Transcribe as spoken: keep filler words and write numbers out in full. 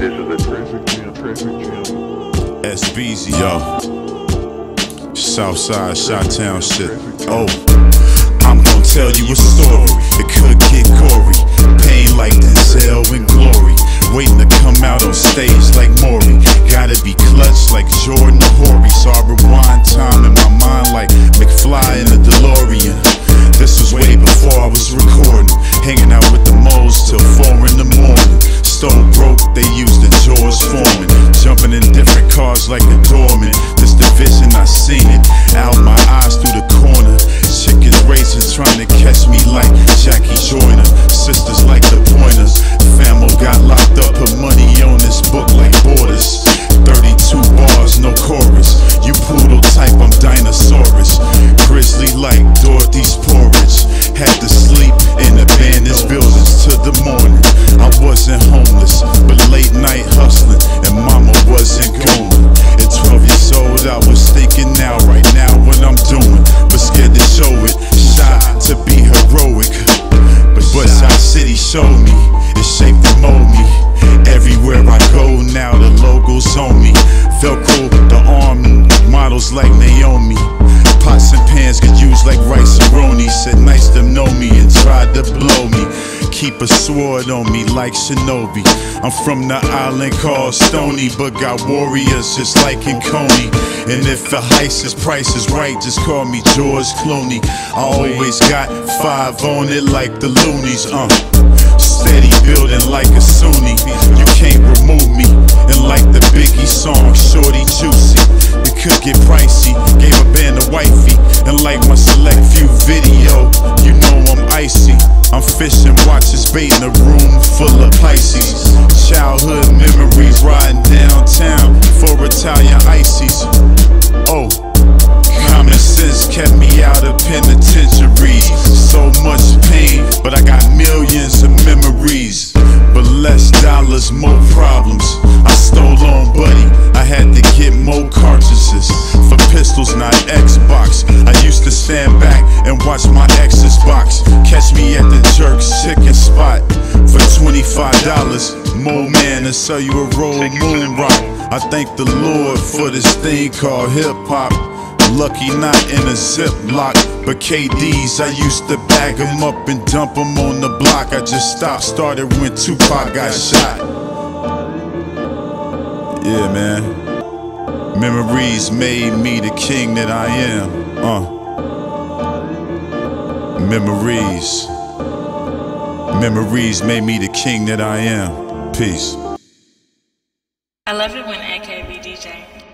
this is a traffic jam, traffic jam. S B Z, yo. Southside, Chi-Town shit. Oh, I'm gon' tell you a story. It could get gory. Pain like Denzel and Glory. Waiting to come out on stage like Maury. Gotta be clutch like Jordan or Horry. So I rewind time in my mind like McFly in a DeLorean. This was way before I was recording. Hanging out with the moles till four in the morning. Stone broke, they used the George Foreman. Jumping in different cars like a doorman. This division, I seen it. Out my eyes through the corner. Chickens racing, trying to catch me like Jackie Joyner. Sisters like the Pointers. Famo got locked up, put money on this book like Borders. thirty-two bars, no chorus. You poodle type, I'm Dinosaurus. Grizzly like Dorothy's porridge. Had to sleep in abandoned buildings till the morning. I wasn't homeless, but late night hustling, and mama wasn't going. At twelve years old, I was thinking now, right now, what I'm doing, but scared to show it. Shy to be heroic, but but Shy City showed me, it shaped and molded me. Everywhere I go now, the logos on me. Velcro the arm, models like Naomi. Pots and pans get used like rice and roni. Said nice to know me and tried to blow me. Keep a sword on me like Shinobi. I'm from the island called Stony, but got warriors just like in Coney. And if the heist's price is right, just call me George Clooney. I always got five on it like the Loonies. Uh, steady building like a Sunni. You can't remove me. And like the Biggie song, Shorty Juicy. It could get pricey. Gave a band a wifey. And like my select few video, you know I'm icy. I'm fishing, watches bait in a room full of Pisces. Childhood memories riding downtown for Italian ices. Oh, common sense kept me out of penitentiaries. So much pain, but I got millions of memories. But less dollars, more problems. I stole on Buddy, I had to get more cartridges. For pistols, not Xbox. I used to stand back and watch my ex's box. Catch me at the Jerk's chicken spot for twenty-five dollars. More man to sell you a roll moon rock. I thank the Lord for this thing called hip hop. Lucky not in a ziplock, but K Ds I used to bag them up and dump them on the block. I just stopped, started when Tupac got shot. Yeah, man. Memories made me the king that I am. Uh. Memories. Memories made me the king that I am. Peace. I love it when A K be D J.